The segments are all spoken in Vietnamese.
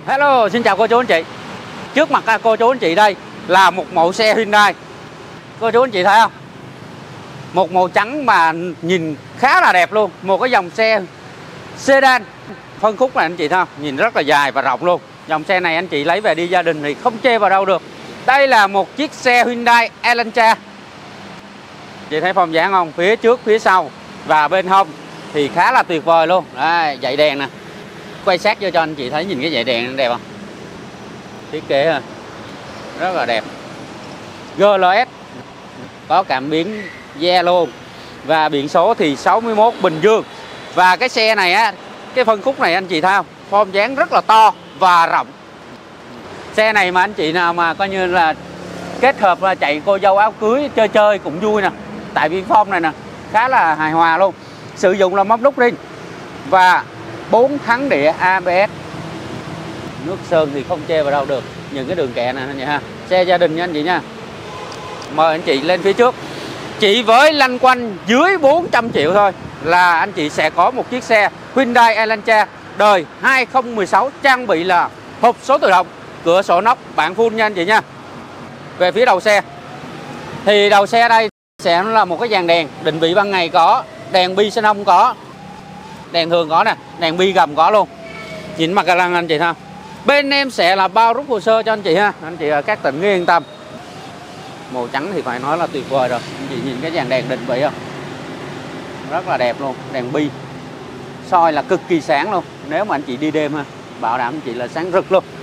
Hello, xin chào cô chú anh chị. Trước mặt cô chú anh chị đây là một mẫu xe Hyundai. Cô chú anh chị thấy không? Một màu trắng mà nhìn khá là đẹp luôn. Một cái dòng xe sedan. Phân khúc này anh chị thấy không? Nhìn rất là dài và rộng luôn. Dòng xe này anh chị lấy về đi gia đình thì không chê vào đâu được. Đây là một chiếc xe Hyundai Elantra. Chị thấy form dáng không? Phía trước, phía sau và bên hông thì khá là tuyệt vời luôn. Đây, dãy đèn nè. Quay sát vô cho anh chị thấy, nhìn cái dãy đèn đẹp không? Thiết kế ha, rất là đẹp. GLS, có cảm biến ge luôn. Và biển số thì 61 Bình Dương. Và cái xe này á, cái phân khúc này anh chị thấy không? Form dáng rất là to và rộng. Xe này mà anh chị nào mà coi như là kết hợp chạy cô dâu áo cưới chơi cũng vui nè. Tại vì form này nè khá là hài hòa luôn. Sử dụng là móc nút rin và 4 thắng đĩa ABS. Nước sơn thì không chê vào đâu được. Những cái đường kẹ này nha ha. Xe gia đình nha anh chị nha. Mời anh chị lên phía trước. Chỉ với lanh quanh dưới 400 triệu thôi là anh chị sẽ có một chiếc xe Hyundai Elantra đời 2016, trang bị là hộp số tự động, cửa sổ nóc bản full nha anh chị nha. Về phía đầu xe thì đầu xe đây sẽ là một cái dàn đèn định vị ban ngày có, đèn bi xenon có, đèn thường có nè, đèn bi gầm có luôn. Nhìn mặt lăng anh chị ha. Bên em sẽ là bao rút hồ sơ cho anh chị ha. Anh chị ở các tỉnh yên tâm. Màu trắng thì phải nói là tuyệt vời rồi. Anh chị nhìn cái dàn đèn định vị không? Rất là đẹp luôn. Đèn bi soi là cực kỳ sáng luôn. Nếu mà anh chị đi đêm ha, bảo đảm anh chị là sáng rực luôn.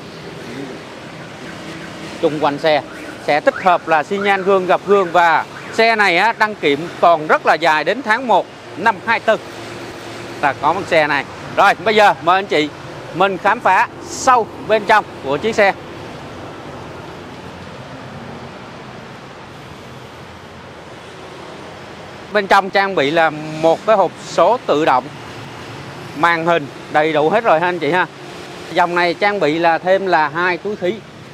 Xung quanh xe sẽ tích hợp là xi nhan gương gập gương. Và xe này á, đăng kiểm còn rất là dài đến tháng 1 năm 24 là có một xe này. Rồi bây giờ mời anh chị mình khám phá sâu bên trong của chiếc xe. Bên trong trang bị là một cái hộp số tự động, màn hình đầy đủ hết rồi ha anh chị ha. Dòng này trang bị là thêm là 2 túi khí.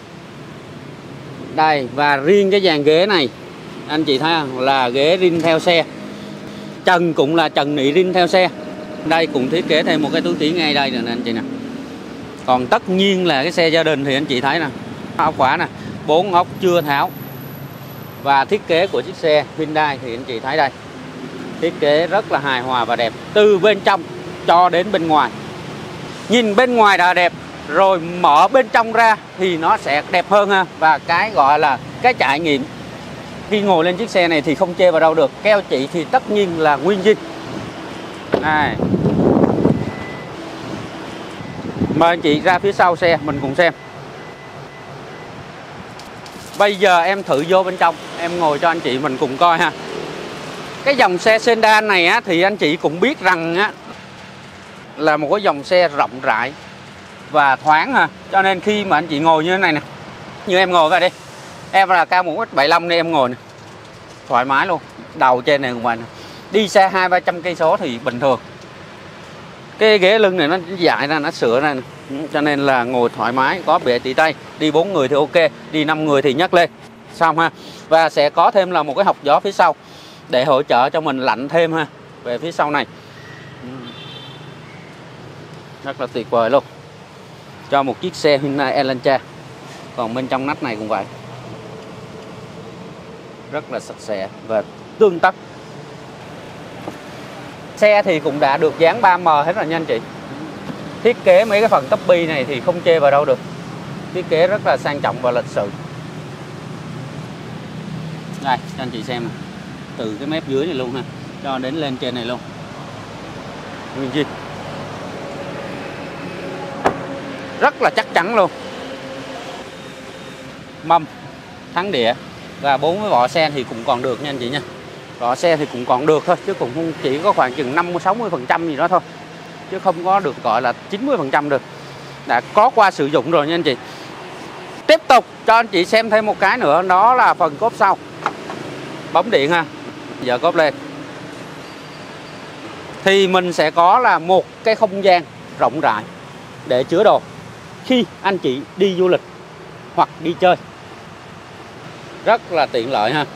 Đây, và riêng cái dàn ghế này anh chị thấy không? Là ghế rin theo xe. Trần cũng là trần nị rin theo xe. Đây cũng thiết kế thêm một cái túi khí ngay đây nè anh chị nè. Còn tất nhiên là cái xe gia đình thì anh chị thấy nè, ốc khóa nè, 4 ốc chưa tháo. Và thiết kế của chiếc xe Hyundai thì anh chị thấy đây, thiết kế rất là hài hòa và đẹp từ bên trong cho đến bên ngoài. Nhìn bên ngoài đã đẹp rồi, mở bên trong ra thì nó sẽ đẹp hơn ha. Và cái gọi là cái trải nghiệm khi ngồi lên chiếc xe này thì không chê vào đâu được. Keo chỉ thì tất nhiên là nguyên zin. Này, mời anh chị ra phía sau xe mình cùng xem. Bây giờ em thử vô bên trong, em ngồi cho anh chị mình cùng coi ha. Cái dòng xe sedan này á, thì anh chị cũng biết rằng á, là một cái dòng xe rộng rãi và thoáng ha. Cho nên khi mà anh chị ngồi như thế này nè, như em ngồi vậy đi, em là cao 1m75 nên em ngồi nè, thoải mái luôn. Đầu trên này ngoài nè, đi xe 200-300 cây số thì bình thường. Cái ghế lưng này nó dài ra, nó sửa ra nè. Cho nên là ngồi thoải mái, có bệ tỉ tay. Đi 4 người thì ok, đi 5 người thì nhấc lên xong ha. Và sẽ có thêm là một cái hộc gió phía sau để hỗ trợ cho mình lạnh thêm ha. Về phía sau này rất là tuyệt vời luôn cho một chiếc xe Hyundai Elantra. Còn bên trong nách này cũng vậy, rất là sạch sẽ và tươm tất. Xe thì cũng đã được dán 3M hết rồi nha anh chị. Thiết kế mấy cái phần tắp bi này thì không chê vào đâu được. Thiết kế rất là sang trọng và lịch sự. Đây cho anh chị xem nè, từ cái mép dưới này luôn ha cho đến lên trên này luôn. Nguyên zin, rất là chắc chắn luôn. Mâm, thắng đĩa và 4 cái vỏ xe thì cũng còn được nha anh chị nha. Vỏ xe thì cũng còn được thôi, chứ cũng không, chỉ có khoảng chừng 50-60% gì đó thôi, chứ không có được gọi là 90% được. Đã có qua sử dụng rồi nha anh chị. Tiếp tục cho anh chị xem thêm một cái nữa, đó là phần cốp sau. Bấm điện ha. Giờ cốp lên thì mình sẽ có là một cái không gian rộng rãi để chứa đồ khi anh chị đi du lịch hoặc đi chơi. Rất là tiện lợi ha,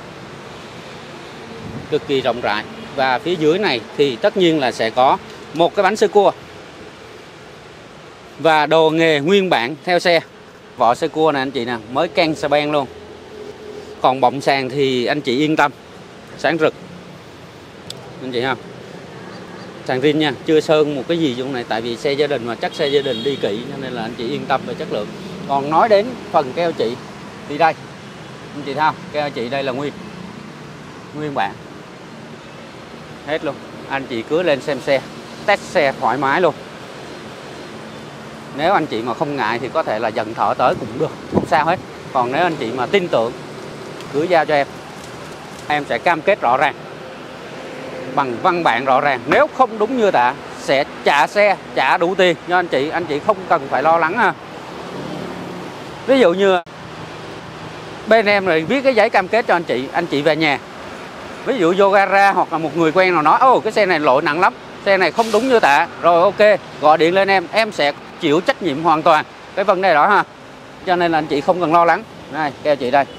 cực kỳ rộng rãi. Và phía dưới này thì tất nhiên là sẽ có một cái bánh sơ cua Và đồ nghề nguyên bản theo xe. Vỏ xe cua này anh chị nè, mới can xà beng luôn. Còn bọng sàn thì anh chị yên tâm, sáng rực anh chị ha. Sàn zin nha, chưa sơn một cái gì trong này, tại vì xe gia đình mà chắc xe gia đình đi kỹ cho nên là anh chị yên tâm về chất lượng. Còn nói đến phần keo chị thì đây anh chị thấy không, keo chị đây là nguyên bản hết luôn. Anh chị cứ lên xem xe, test xe thoải mái luôn. Nếu anh chị mà không ngại thì có thể là dần thợ tới cũng được, không sao hết. Còn nếu anh chị mà tin tưởng, cứ giao cho em sẽ cam kết rõ ràng bằng văn bản rõ ràng. Nếu không đúng như tạ sẽ trả xe, trả đủ tiền cho anh chị không cần phải lo lắng ha. Ví dụ như bên em rồi viết cái giấy cam kết cho anh chị về nhà, ví dụ vô gara hoặc là một người quen nào nói ô cái xe này lỗi nặng lắm, xe này không đúng như tạ, rồi ok gọi điện lên em sẽ chịu trách nhiệm hoàn toàn cái vấn đề đó ha. Cho nên là anh chị không cần lo lắng. Đây keo chị đây.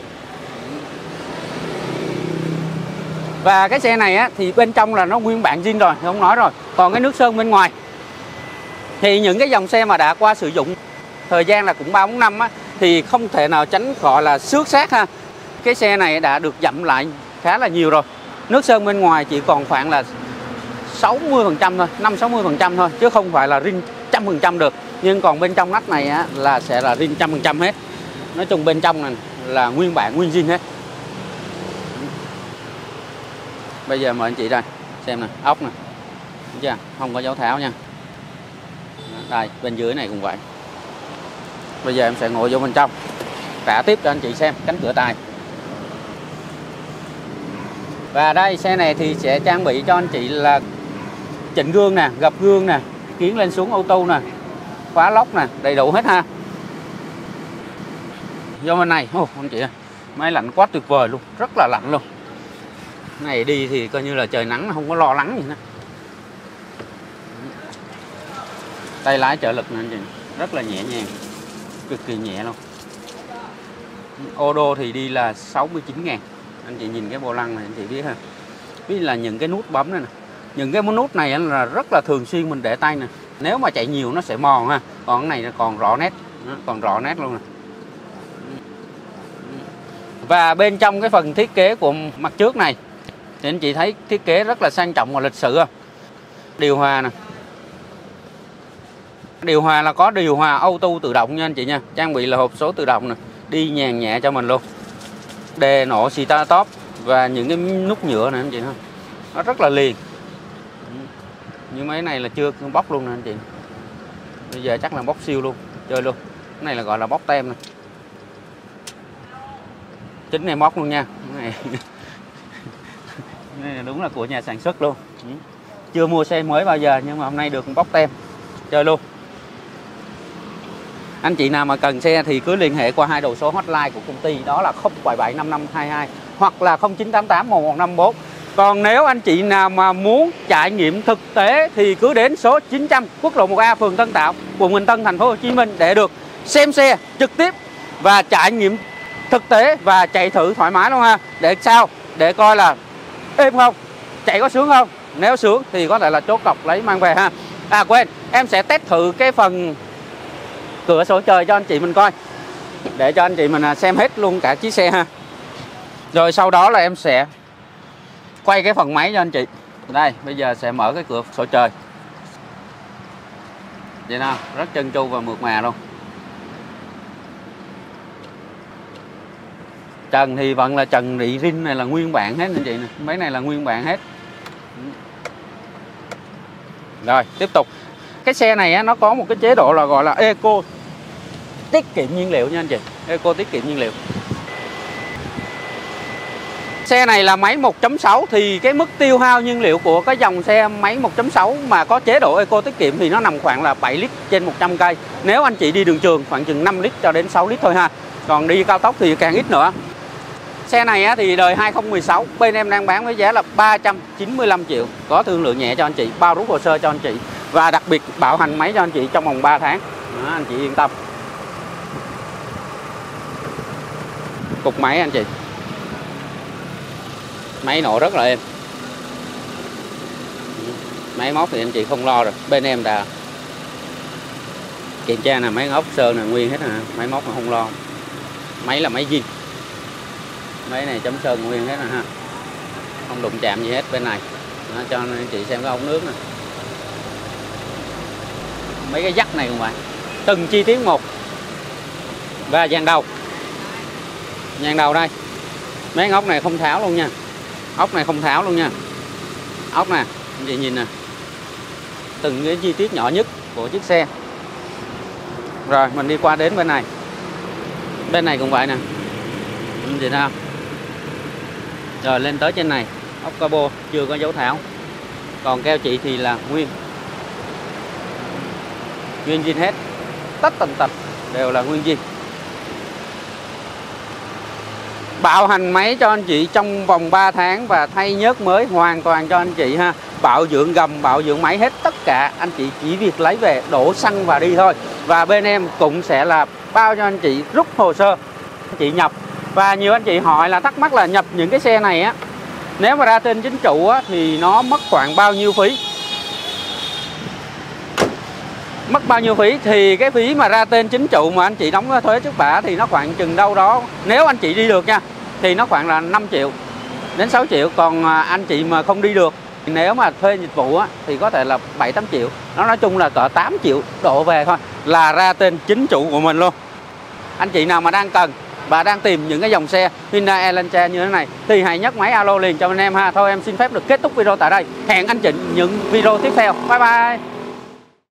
Và cái xe này á, thì bên trong là nó nguyên bản zin rồi, không nói rồi. Còn cái nước sơn bên ngoài thì những cái dòng xe mà đã qua sử dụng thời gian là cũng 3-4 năm á, thì không thể nào tránh khỏi là xước xác ha. Cái xe này đã được dặm lại khá là nhiều rồi. Nước sơn bên ngoài chỉ còn khoảng là 60% thôi, 50-60% thôi, chứ không phải là rin 100% được. Nhưng còn bên trong nắp này á, là sẽ là rin 100% hết. Nói chung bên trong này là nguyên bản, nguyên zin hết. Bây giờ mời anh chị đây xem nè, ốc nè, thấy chưa? Không có dấu tháo nha. Đây bên dưới này cũng vậy. Bây giờ em sẽ ngồi vô bên trong trả tiếp cho anh chị xem cánh cửa tài. Và đây xe này thì sẽ trang bị cho anh chị là chỉnh gương nè, gập gương nè, kiến lên xuống auto nè, khóa lóc nè, đầy đủ hết ha. Vô bên này, anh chị ơi, máy lạnh quá tuyệt vời luôn, rất là lạnh luôn. Này đi thì coi như là trời nắng, không có lo lắng gì nữa. Tay lái trợ lực nè anh chị, rất là nhẹ nhàng, cực kỳ nhẹ luôn. Ô đô thì đi là 69.000. Anh chị nhìn cái vô lăng này anh chị biết ha. Ví là những cái nút bấm này nè, những cái nút này là rất là thường xuyên mình để tay nè. Nếu mà chạy nhiều nó sẽ mòn ha. Còn cái này là còn rõ nét, còn rõ nét luôn nè. Và bên trong cái phần thiết kế của mặt trước này thì anh chị thấy thiết kế rất là sang trọng và lịch sự không? Điều hòa nè. Điều hòa là có điều hòa auto tự động nha anh chị nha. Trang bị là hộp số tự động nè, đi nhàn nhẹ cho mình luôn. Đề nổ start top và những cái nút nhựa này anh chị ha. Nó rất là liền. Như mấy này là chưa bóc luôn nè anh chị. Bây giờ chắc là bóc siêu luôn, chơi luôn. Cái này là gọi là bóc tem nè. Chính này bóc luôn nha. Cái này đúng là của nhà sản xuất luôn. Chưa mua xe mới bao giờ nhưng mà hôm nay được bóc tem, chơi luôn. Anh chị nào mà cần xe thì cứ liên hệ qua hai đầu số hotline của công ty, đó là 07755522 hoặc là 09881154. Còn nếu anh chị nào mà muốn trải nghiệm thực tế thì cứ đến số 900 quốc lộ 1A, phường Tân Tạo, quận Bình Tân, thành phố Hồ Chí Minh để được xem xe trực tiếp và trải nghiệm thực tế và chạy thử thoải mái luôn ha. Để sao? Để coi là êm không, chạy có sướng không. Nếu sướng thì có thể là chốt cọc lấy mang về ha. À quên, em sẽ test thử cái phần cửa sổ trời cho anh chị mình coi, để cho anh chị mình xem hết luôn cả chiếc xe ha. Rồi sau đó là em sẽ quay cái phần máy cho anh chị. Đây, bây giờ sẽ mở cái cửa sổ trời. Vậy nào, rất trơn tru và mượt mà luôn. Trần thì vẫn là trần rị rin này là nguyên bản hết anh chị nè. Mấy này là nguyên bản hết. Rồi, tiếp tục. Cái xe này á, nó có một cái chế độ là gọi là eco, tiết kiệm nhiên liệu nha anh chị. Eco tiết kiệm nhiên liệu. Xe này là máy 1.6 thì cái mức tiêu hao nhiên liệu của cái dòng xe máy 1.6 mà có chế độ eco tiết kiệm thì nó nằm khoảng là 7 lít trên 100 cây. Nếu anh chị đi đường trường khoảng chừng 5 lít cho đến 6 lít thôi ha. Còn đi cao tốc thì càng ít nữa. Xe này á, thì đời 2016, bên em đang bán với giá là 395 triệu. Có thương lượng nhẹ cho anh chị, bao rút hồ sơ cho anh chị. Và đặc biệt bảo hành máy cho anh chị trong vòng 3 tháng. Đó, anh chị yên tâm. Cục máy anh chị, máy nổ rất là êm. Máy móc thì anh chị không lo rồi, bên em đã Kiểm tra nè, mấy ốc sơn là nguyên hết nè, máy móc mà không lo. Máy là máy zin. Máy này chấm sơn nguyên hết nè ha. Không đụng chạm gì hết bên này. Đó, cho anh chị xem cái ống nước nè. Mấy cái dắt này cũng vậy. Từng chi tiết một. Và dàn đầu. Dàn đầu đây. Mấy ốc này không tháo luôn nha. Ốc này không tháo luôn nha. Ốc nè, anh chị nhìn nè. Từng cái chi tiết nhỏ nhất của chiếc xe. Rồi mình đi qua đến bên này. Bên này cũng vậy nè. Anh chị thấy không? Rồi lên tới trên này, ốc cabo chưa có dấu tháo. Còn keo chị thì là nguyên zin hết. Tất tần tật đều là nguyên zin. Bảo hành máy cho anh chị trong vòng 3 tháng và thay nhớt mới hoàn toàn cho anh chị ha. Bảo dưỡng gầm, bảo dưỡng máy hết tất cả. Anh chị chỉ việc lấy về đổ xăng và đi thôi. Và bên em cũng sẽ là bao cho anh chị rút hồ sơ anh chị nhập. Và nhiều anh chị hỏi là thắc mắc là nhập những cái xe này á, nếu mà ra tên chính chủ á, thì nó mất khoảng bao nhiêu phí? Mất bao nhiêu phí? Thì cái phí mà ra tên chính chủ mà anh chị đóng thuế trước bạ thì nó khoảng chừng đâu đó, nếu anh chị đi được nha, thì nó khoảng là 5 triệu đến 6 triệu. Còn anh chị mà không đi được, nếu mà thuê dịch vụ á, thì có thể là 7-8 triệu. Nó nói chung là cỡ 8 triệu đổ về thôi là ra tên chính chủ của mình luôn. Anh chị nào mà đang cần và đang tìm những cái dòng xe Hyundai Elantra như thế này thì hãy nhấc máy alo liền cho anh em ha. Thôi em xin phép được kết thúc video tại đây. Hẹn anh chị những video tiếp theo. Bye bye.